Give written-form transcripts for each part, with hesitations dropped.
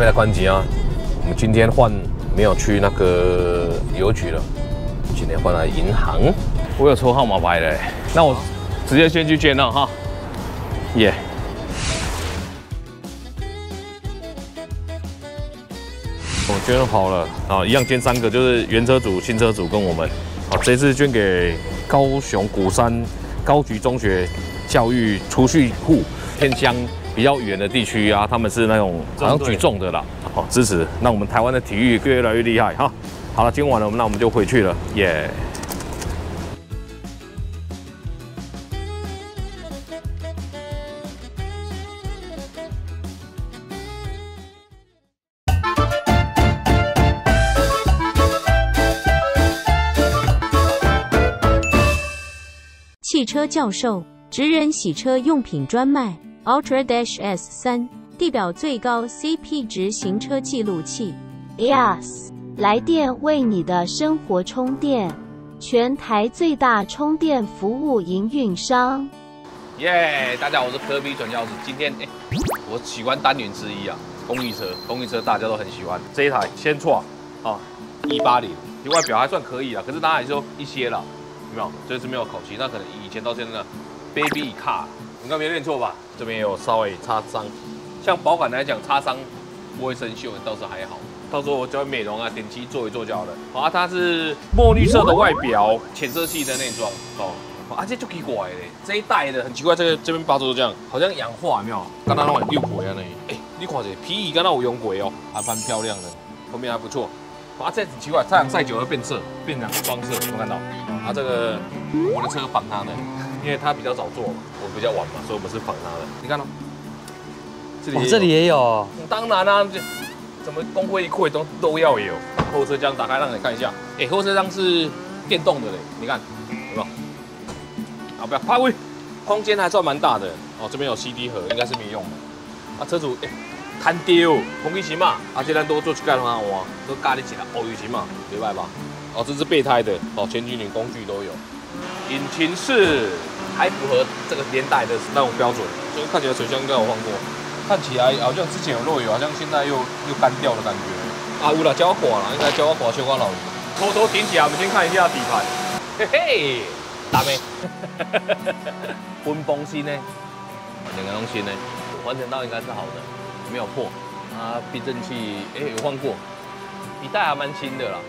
面的关机啊，我们今天没有去那个邮局了，今天换了银行。我有抽号码牌的，那我直接先去捐了哈。耶、我捐好了啊，一样捐3个，就是原车主、新车主跟我们。啊，这次捐给高雄鼓山高局中学教育储蓄户，偏乡比较远的地区啊，他们是那种好像举重的啦，好支持，让我们台湾的体育越来越厉害哈。好了，捐完了，那我们就回去了，耶、 汽车教授，职人洗车用品专卖 Ultra S3， 地表最高 CP 值行车记录器。 Yes， 来电为你的生活充电，全台最大充电服务营运商。 耶！大家好，我是科比转钥匙。今天我喜欢单元之一啊，公益车大家都很喜欢。这一台先创啊，180，外表还算可以啦，可是它还是有一些啦。有没有？这次没有口漆，那可能以前到现在呢 ，Baby Car， 应该没念错吧？这边也有稍微擦伤，像保感来讲，擦伤不会生锈，倒是还好。到时候我就会美容啊，点漆做一做就好了。好啊，它是墨绿色的外表，浅色系的内装哦。啊，这就奇怪嘞，这一代的很奇怪，这边八周都这样，好像氧化有没有？刚刚那种六轨啊那，你看这皮椅刚刚有用过哦，还蛮漂亮的，后面还不错。啊，这很奇怪，太阳晒久了变色，变成双色，有没有看到？啊，这个我的车仿它的，因为它比较早做嘛，我比较晚嘛，所以我们是仿它的。你看到、 这里也有。 当然啦、怎么工会一块都要有。后车厢打开让你看一下，后车厢是电动的嘞，你看有没有？啊，不要怕喂，空间还算蛮大的哦。这边有 CD 盒，应该是没用的。啊，车主摊丢，空气型嘛，而且咱多做去干的话，哇，都咖喱起来，哦，型嘛，明白吧？哦，这是备胎的，哦，前驱工具都有。引擎是还符合这个年代的那种标准，所以看起来水箱应该有换过，看起来好像之前有漏油，好像现在又干掉的感觉。啊，有啦，叫我刮啦，应该叫我刮小刮老鱼。偷偷顶起来，我们先看一下底盘，嘿嘿，大妹，分风新呢，两个都新呢，完成到应该是好的。没有破，啊，避震器有换过，底带还蛮新的啦。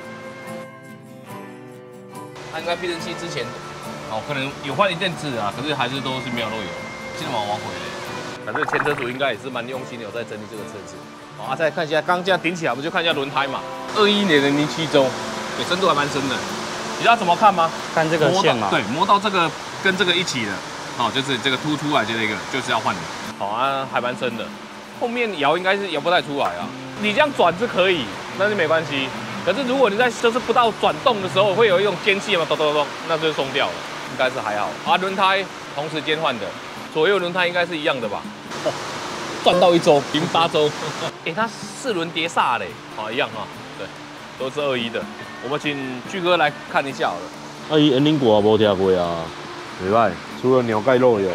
它应该避震器之前，可能有换一阵子啊，可是还是都是没有漏油，现在蛮挽回的。反正前车主应该也是蛮用心的，有在整理这个车子。好，再看一下，刚刚这样顶起来，我们就看一下轮胎嘛。21年的07周，深度还蛮深的。你知道怎么看吗？ 看这个线嘛。 对，磨到这个跟这个一起的，就是这个凸出来的那个，就是要换的。好啊，还蛮深的。后面摇应该是摇不太出来啊，你这样转是可以，但是没关系。可是如果你在就是不到转动的时候，会有一种间隙嘛，咚咚咚，那就松掉了，应该是还好。啊，轮胎同时间换的，左右轮胎应该是一样的吧？哦，赚到1周，08周，它4轮碟刹嘞，一样啊，对，都是21的。我们请巨哥来看一下好了。 伊引擎鼓也无听过啊，袂歹，除了鸟盖漏油。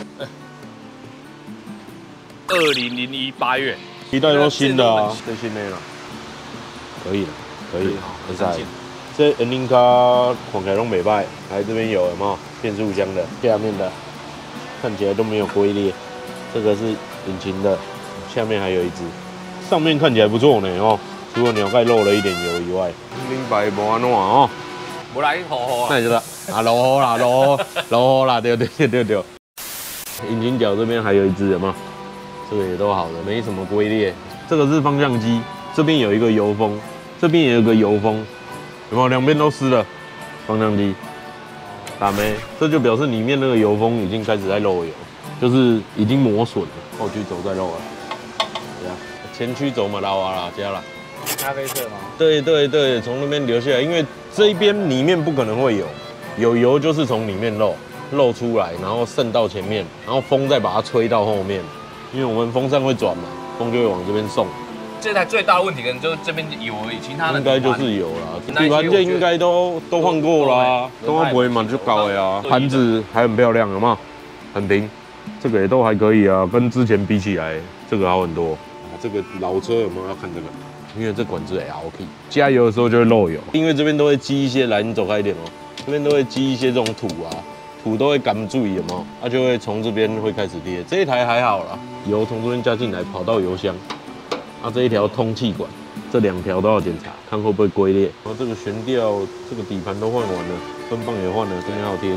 2001 8月， 一代都新的啊，最新的啦，可以了，可以，很晒。这引擎卡看起来都袂歹，来这边有没有变速箱的，下面的看起来都没有龟裂，这个是引擎的，下面还有一只，上面看起来不错呢哦，除了鸟盖漏了一点油以外，明白无安怎哦？ 无来好好那就是啊，落雨啦，落雨啦，对。引擎角这边还有一只，有没有？这个也都好的，没什么龟裂。这个是方向机，这边有一个油封，这边也有个油封，有没有？两边都湿了。方向机打没？这就表示里面那个油封已经开始在漏油，就是已经磨损了，后驱轴在漏了。对啊，前驱轴嘛，拉瓦啦，加了。 咖啡色吗？ 对，从那边流下来，因为这一边里面不可能会有油就是从里面漏出来，然后渗到前面，然后风再把它吹到后面。因为我们风扇会转嘛，风就会往这边送。 这台最大的问题可能就是这边有而已，其他的应该就是有啦。底盘件应该都换过啦，都不会蛮就高的啊。盘子还很漂亮，有没有？很平，这个也都还可以啊，跟之前比起来，这个好很多。 这个老车有没有要看这个？因为这管子 LK， 加油的时候就会漏油，因为这边都会积一些，来你走开一点哦，这边都会积一些这种土啊，土都会赶注意有没有？它就会从这边会开始裂。这一台还好啦，油从这边加进来跑到油箱，啊这一条通气管，这2条都要检查，看会不会龟裂。然后这个悬吊，这个底盘都换完了，分泵也换了，这边还有贴纸。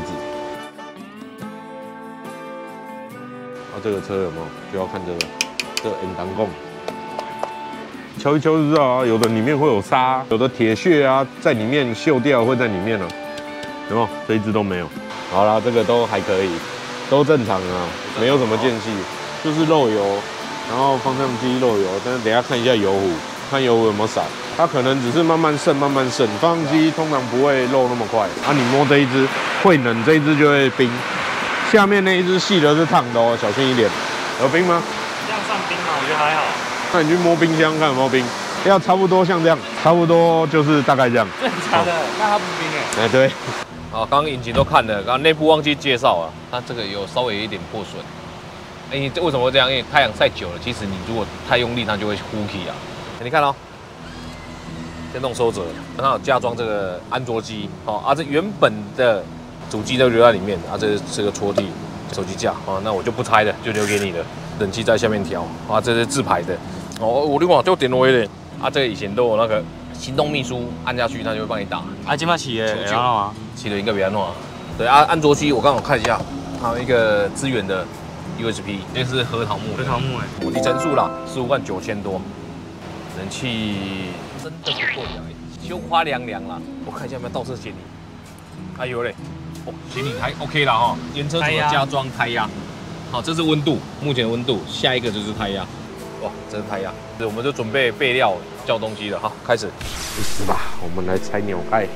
啊这个车有没有？就要看这个 N 档供。敲一敲就知道啊，有的里面会有沙，有的铁屑啊，在里面锈掉会在里面啊，有没有？这一只都没有。好啦，这个都还可以，都正常啊，没有什么间隙，就是漏油，然后方向机漏油，但是等一下看一下油壶，看油壶有没有少，它可能只是慢慢渗，慢慢渗，方向机通常不会漏那么快。啊，你摸这一只会冷，这一只就会冰，下面那一只细的是烫的哦，小心一点。有冰吗？ 这样算冰吗？我觉得还好。 那你去摸冰箱看有没有冰，要差不多像这样，差不多就是大概这样。 真的假的？那它不冰哎。 哎，对。 好，刚刚引擎都看了，刚刚内部忘记介绍啊，它这个有稍微有一点破损。哎，这为什么会这样？因为太阳晒久了，其实你如果太用力，它就会呼起啊。你看哦，电动收折，它有加装这个安卓机，哦啊，这原本的主机都留在里面，啊，这是个戳地手机架，啊，那我就不拆了，就留给你了。冷气在下面调，啊，这是自排的。哦，我另外就点微的，啊，这个以前都有那个行动秘书，按下去它就会帮你打。 啊，今麦起耶，然后啊， 起的应该比较弄啊。对啊，安卓机我刚好看一下，还有一个支援的 USB， 这是核桃木。 核桃木哎， 里程数啦，159000多，冷气真的不错呀，就花凉凉啦。我看一下有没有倒车行李，哎有嘞，哦，行李还 OK 啦哈。原车怎么加装胎压？好，这是温度，目前的温度，下一个就是胎压。哇，这是胎压，我们就准备备料叫东西了哈，开始。 是吧？我们来拆鸟盖。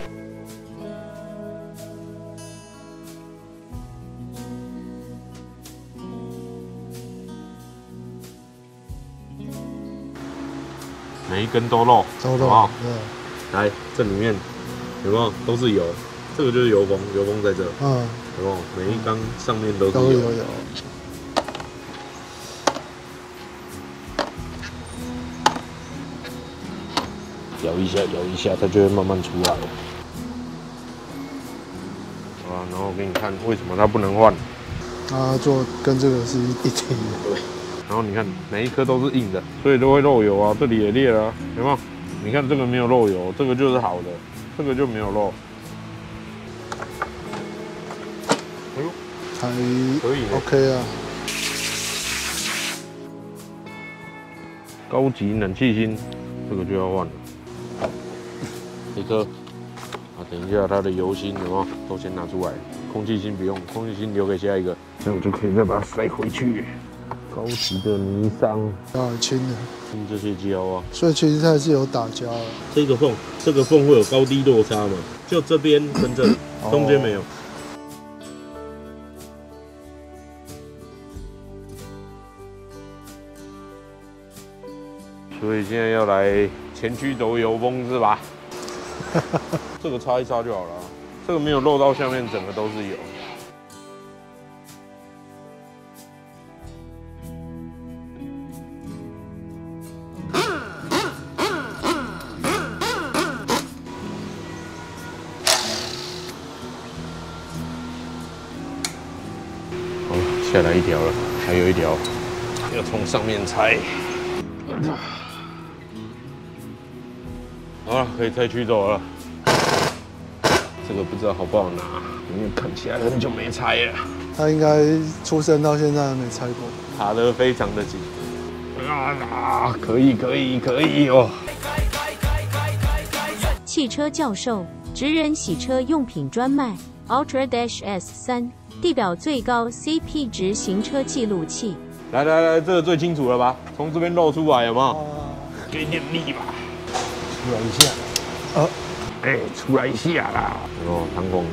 每一根都漏， 都漏， 好，来这里面有没有都是油？这个就是油封，油封在这，有没有？每一缸上面都是油。 有。 摇一下，摇一下，它就会慢慢出来了。好啊，然后我给你看为什么它不能换。 它做跟这个是一体的。 对。然后你看每一颗都是硬的，所以都会漏油啊，这里也裂了、啊，有没有？你看这个没有漏油，这个就是好的，这个就没有漏。哎呦， 还可以 OK 啊。 高级冷气芯，这个就要换了。这颗啊，等一下它的油芯有没有都先拿出来，空气芯不用，空气芯留给下一个，这样我就可以再把它塞回去。高级的尼桑， 轻的， 清这些胶啊， 所以其实它是有打胶的。 这个缝会有高低落差嘛，就这边跟这里，中间没有。所以现在要来前驱轴油封是吧？这个擦一擦就好了，这个没有漏到下面，整个都是油。好，下来一条了，还有一条要从上面拆。好了，可以拆驱轴了。这个不知道好不好拿，因为看起来很久没拆了。 他应该出生到现在还没拆过， 卡得非常的紧。啊，可以哦。 汽车教授，职人洗车用品专卖 Ultra Dash S3，地表最高 CP 值行车记录器。 来，这个最清楚了吧？从这边露出来有没有？给点力吧。出来一下，出来一下啦！哦，弹簧。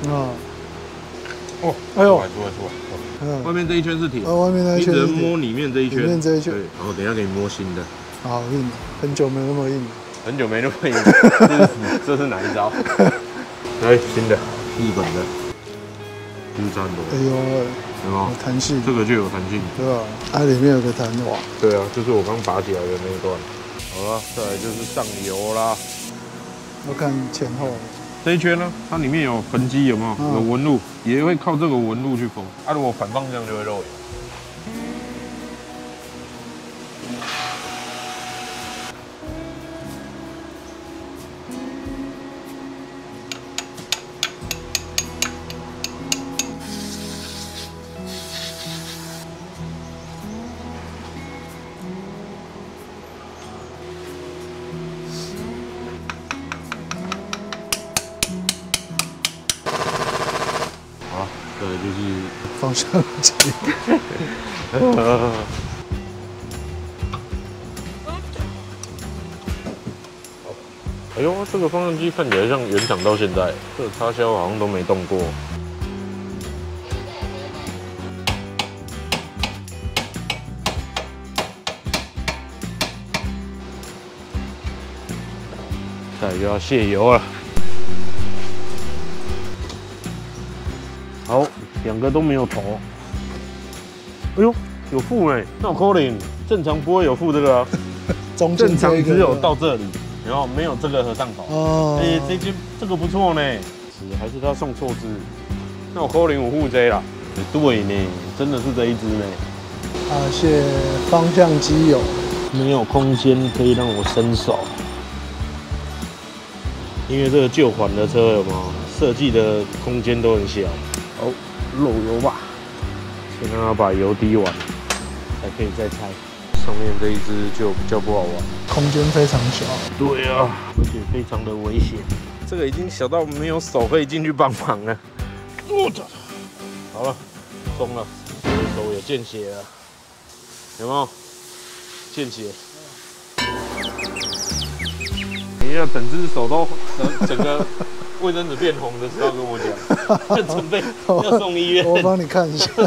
哎呦，出来！外面这一圈是铁， 外面那一圈你只能摸里面这一圈。 里面这一圈。 对，然后等一下给你摸新的。 好硬，很久没那么硬。 很久没那么硬，这是哪一招？来，新的，日本的，第三的。 哎呦， 有没有？ 有弹性， 这个就有弹性， 对吧？它里面有个弹簧。 对啊，就是我刚拔起来的那一段。好了，再来就是上油啦。 要看前后。 这一圈呢，它里面有痕迹，有没有？有纹路，也会靠这个纹路去缝。啊，如果反方向就会漏油。对，就是方向机。 哎呦，这个方向机看起来像原厂到现在，这个插销好像都没动过。再来就要卸油了。好，两个都没有头。哎呦，有负哎，那我可能正常不会有负这个啊，正常只有到这里，然后没有这个合上头。哦，哎，这个不错呢，还是他送错支，那我可能有负这啦。对呢，真的是这一支呢。 写方向机油， 没有空间可以让我伸手，因为这个旧款的车有没有设计的空间都很小。好，漏油吧，先让它把油滴完，才可以再拆。上面这一支就比较不好玩， 空间非常小。 对啊，而且非常的危险。这个已经小到没有手可以进去帮忙了。好了，松了，手也见血了，有没有？见血。你要整只手都整个卫生纸变红的时候跟我讲，准备要送医院。 我帮你看一下。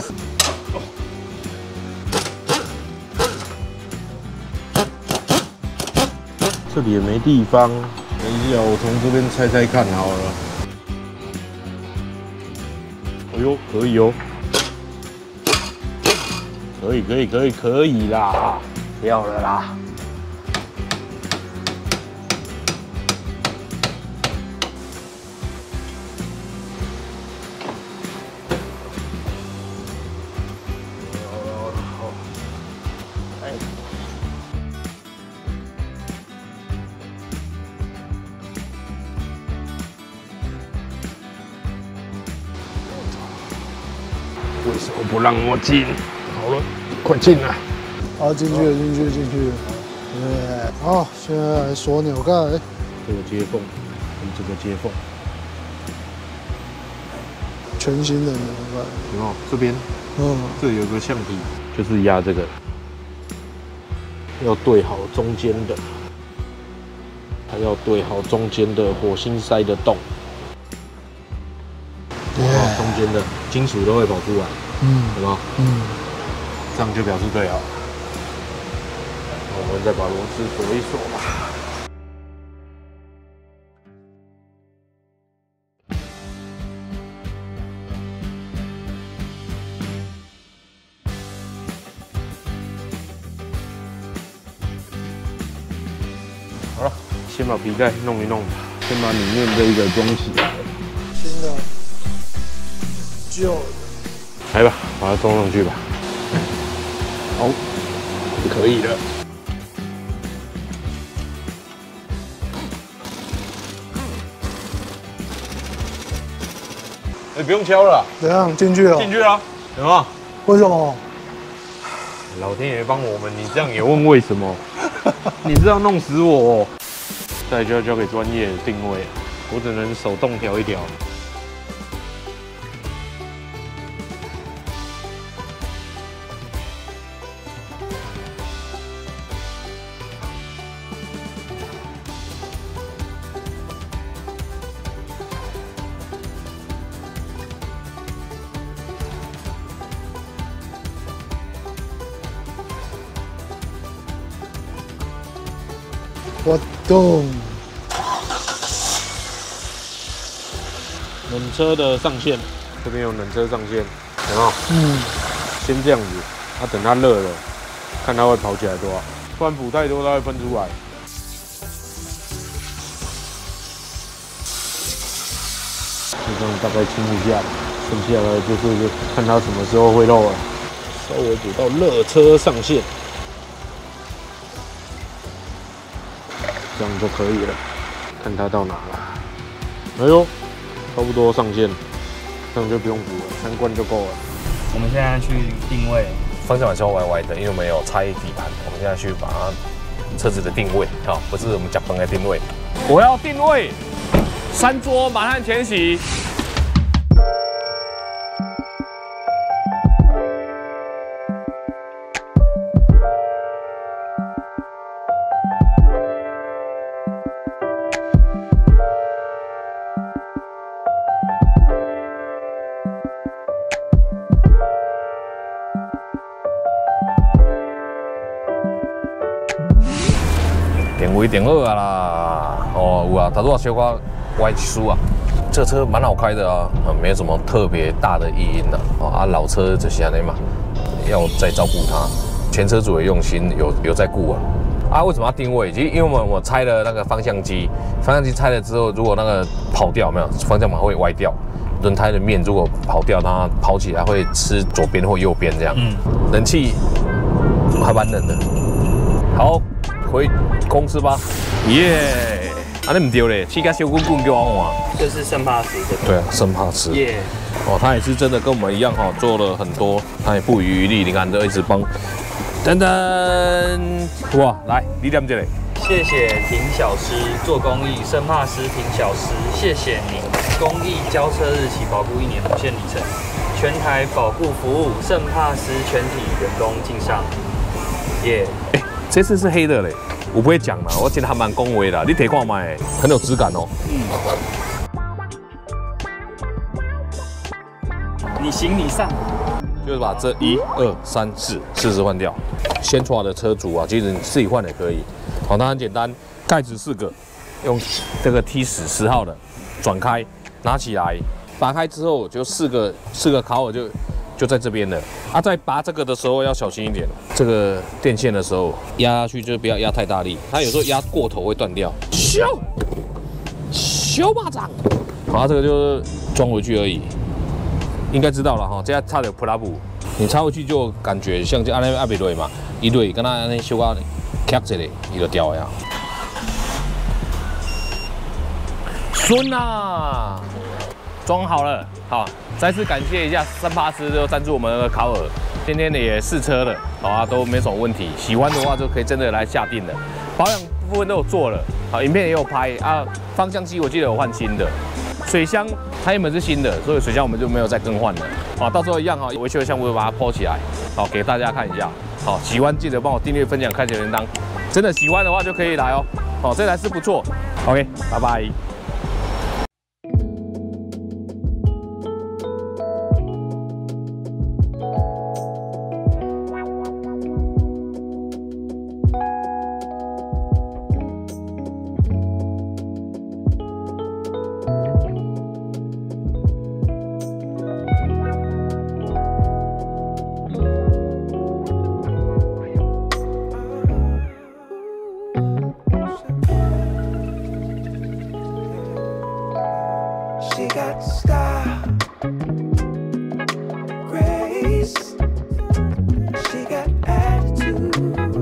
这里也没地方，等一下我从这边拆拆看好了。哎呦，可以哦，可以啦，不要了啦。为什么不让我进？好了，快进来！ 好，进去了。对，好，现在来锁纽盖。 这个接缝跟这个接缝， 全新的纽盖。 有没有？这边，这有个橡皮，就是压这个，要对好中间的，还要对好中间的火星塞的洞。中间的金属都会跑出来，有吗？这样就表示对好。我们再把螺丝锁一锁吧。好了，先把皮带弄一弄，先把里面这一个装起来。 新的。旧的， 来吧，把它装上去吧。好，可以了。不用敲了。 怎样？进去了？ 进去了，有没有？ 为什么？ 老天爷帮我们，你这样也问为什么？你这样弄死我！再就要交给专业的定位，我只能手动调一调。 我懂。 冷车的上线，这边有冷车上线。 有没有？先这样子，等它热了，看它会跑起来多少，不然补太多它会喷出来。就这样大概清一下，剩下的就是看它什么时候会漏了，稍微煮到热车上线，这样就可以了。看它到哪了。哎呦，差不多上线，这样就不用补了，3罐就够了。 我们现在去定位， 方向盘是歪歪的，因为我们有拆底盘，我们现在去把它车子的定位，不是我们脚崩的定位。我要定位3桌满汉全席。定位定好啊啦，有啊，他说小可歪一输啊，这车蛮好开的啊，没什么特别大的异音的老车就是安尼嘛，要再照顾它，前车主也用心，有在顾啊。为什么要定位？其实因为我拆了那个方向机拆了之后，如果那个跑掉，没有方向盘会歪掉，轮胎的面如果跑掉，它跑起来会吃左边或右边这样。冷气还蛮冷的。好，回公司吧。耶！啊，你唔对嘞，气甲小滚滚给我换。 这是生怕死的。 对啊，生怕死。耶！他也是真的跟我们一样做了很多，他也不遗余力，你看都一直帮。等等，哇，来，你念这里。 谢谢婷小师做公益，生怕师婷小师，谢谢您。公益交车日期保固1年无限里程，全台保固服务，生怕师全体员工敬上。耶！ 这次是黑的嘞，我不会讲啦，我觉得还蛮恭维的，你睇看卖，很有质感哦。 你行你上。 就是把这1、2、3、4支换掉。先出的车主其实你自己换也可以。它很简单，盖子4个，用这个 T10号的转开，拿起来，拔开之后就4个卡尔就在这边了。在拔这个的时候要小心一点，这个电线的时候压下去就不要压太大力，它有时候压过头会断掉。小巴掌，好，这个就是装回去而已。应该知道了哈，这下插了普拉布，你插回去就感觉像这安尼阿袂落嘛，伊落跟它安尼小可卡一下，伊就掉呀。顺啊，装好了，好，再次感谢一下生怕师就赞助我们的考尔，今天也试车了，好都没什么问题，喜欢的话就可以真的来下定了。保养部分都有做了，好，影片也有拍方向机我记得有换新的。水箱它原本是新的，所以水箱我们就没有再更换了。到时候一样维修的项目会把它抛起来，好给大家看一下。好，喜欢记得帮我订阅、分享、开小铃铛。真的喜欢的话就可以来哦。好，这台是不错。OK， 拜拜。 She got style, grace. She got attitude.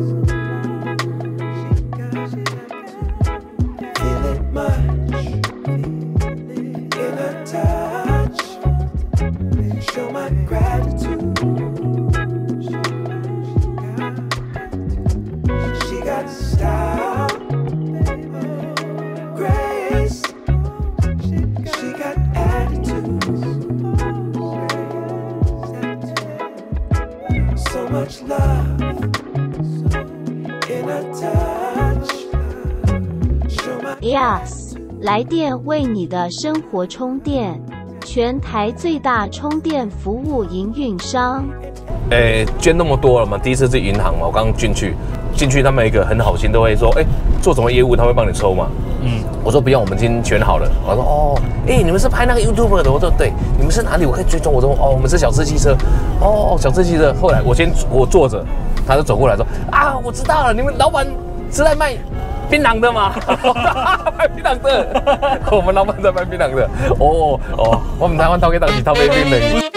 Feel it much in her touch. Show my gratitude. She got style, grace. She got attitude, so much love in a touch. Show my Yes， 来电为你的生活充电，全台最大充电服务营运商。 捐那么多了嘛，第一次是银行嘛，我刚刚进去他们一个很好心都会说，做什么业务他会帮你抽嘛。 我说不用，我们已经选好了。我说哦，哎，你们是拍那个 YouTuber 的？我说对，你们是哪里？我可以追踪。我说哦，我们是小吃汽车。哦，小吃汽车。后来我坐着，他就走过来说啊，我知道了，你们老板是在卖槟榔的吗？卖槟榔的，我们老板在卖槟榔的。哦，我们台湾偷给当起偷杯槟榔。